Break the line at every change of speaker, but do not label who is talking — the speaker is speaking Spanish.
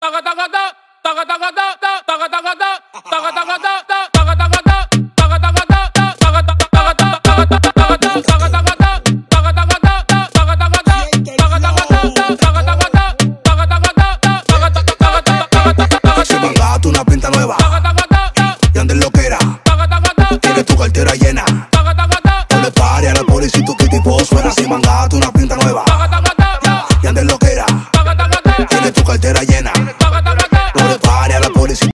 Una pinta nueva y andes lo que era. Tienes tu cartera llena. No le pares a la policía, tu kitty post fuera. Si mangaste una pinta nueva.